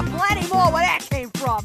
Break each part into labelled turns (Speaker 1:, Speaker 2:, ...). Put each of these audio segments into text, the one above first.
Speaker 1: got plenty more where that came from.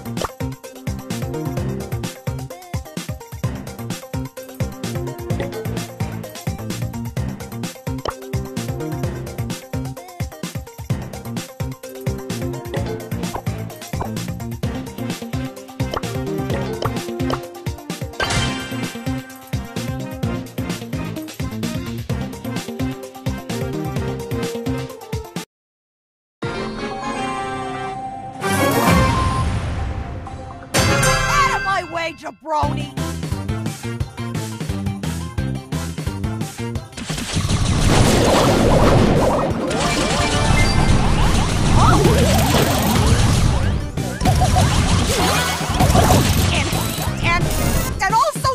Speaker 1: Jabroni! And also,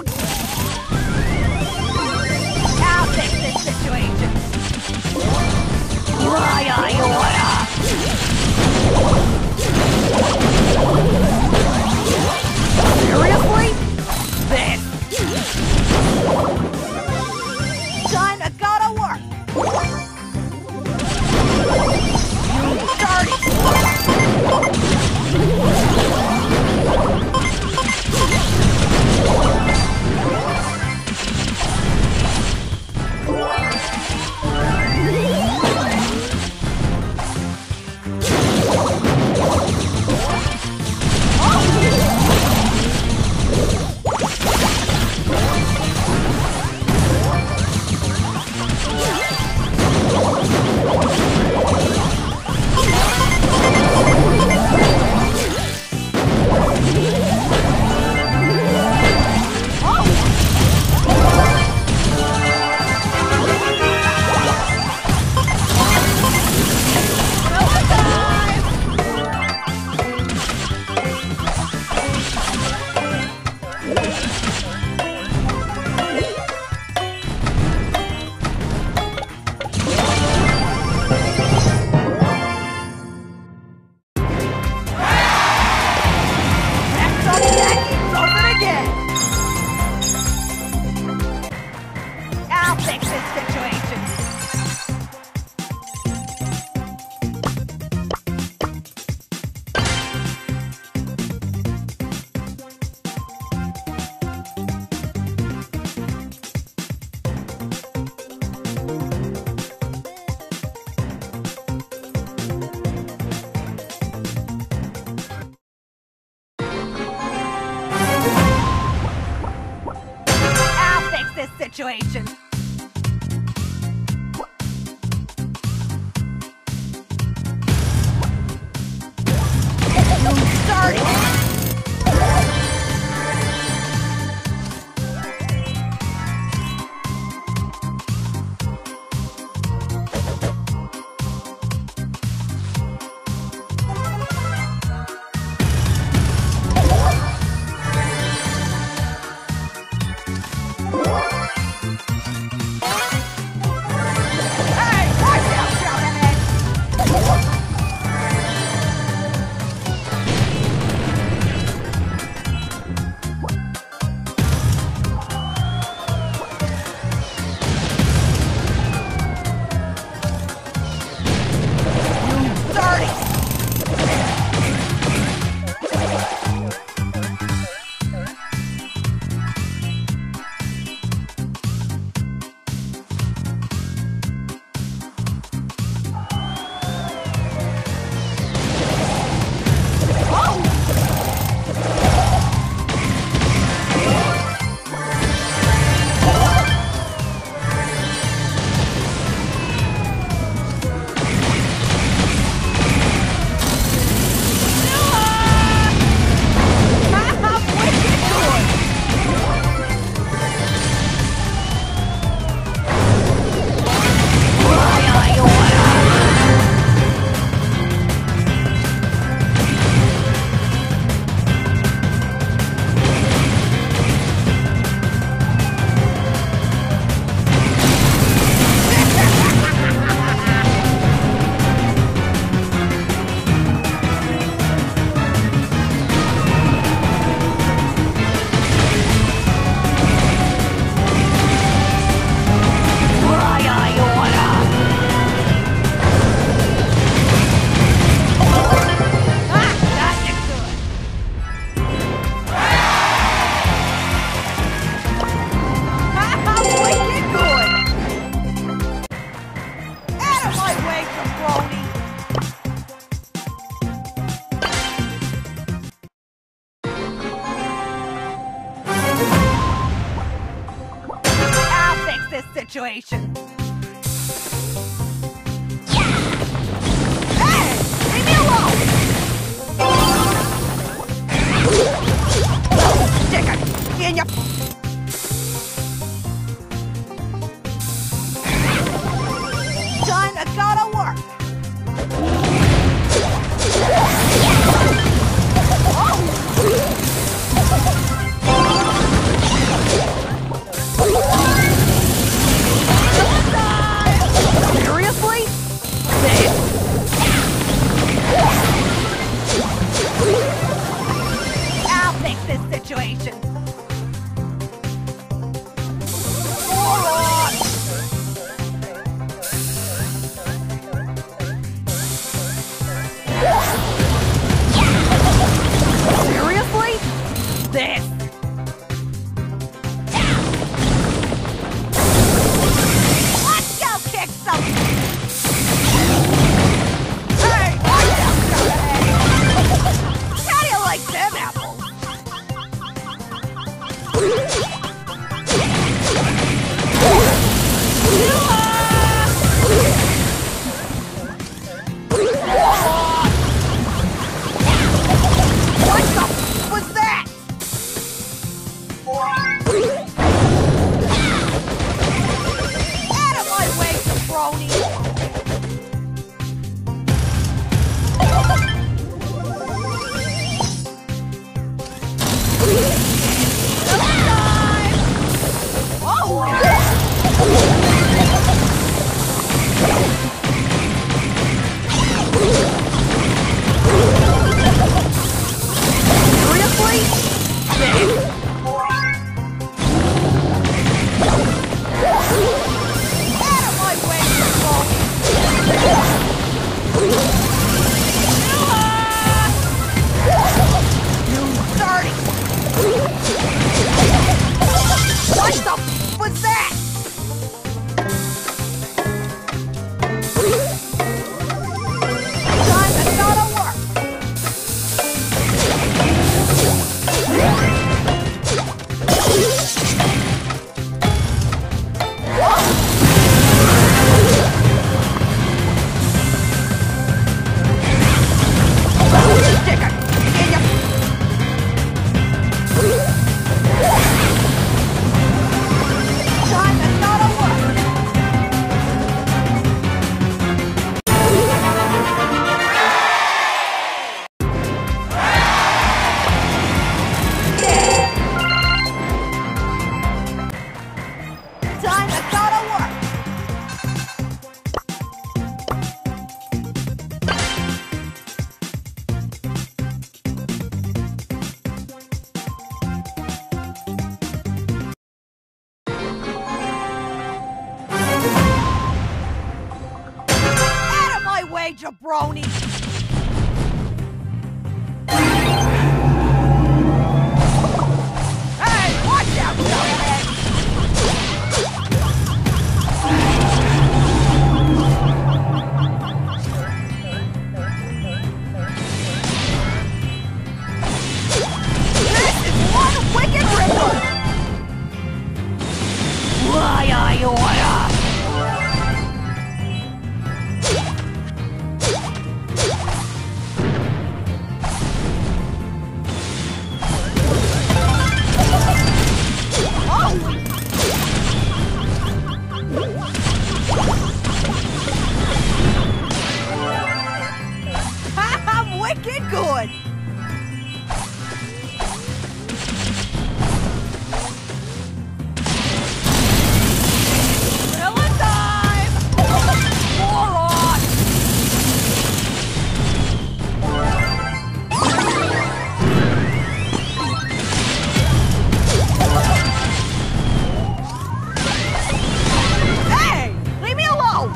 Speaker 1: I'll fix this situation. Seriously? This. Time to go to work. You dirty. Situation. situation. Hey! Leave me alone! Stick it in your... Time to go to work! Seriously? I'll fix this situation. Seriously? This. Let's go kick some. Hey, watch out, Johnny. How do you like them apples? What the was that? Out of my way, jabroni! What the was that? Time to go to work. Stick it in your... Time to go to work. Time to go to work. Out of my way, jabroni! Hey, watch out, Johnny! This is one wicked ripple! Why are you order? I'm wicked good! Villain time! Moron! Hey! Leave me alone!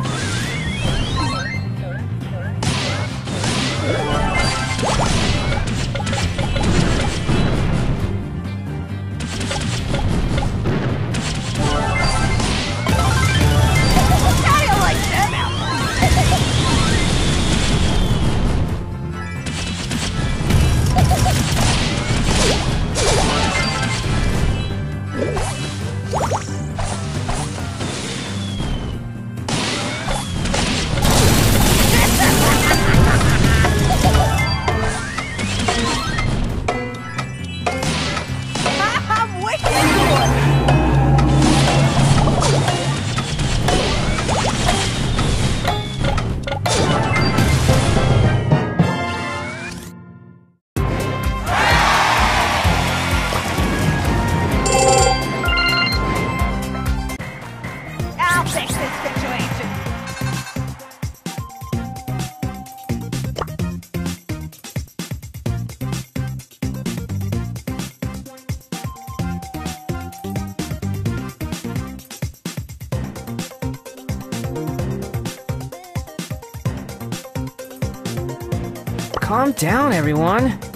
Speaker 2: Calm down, everyone.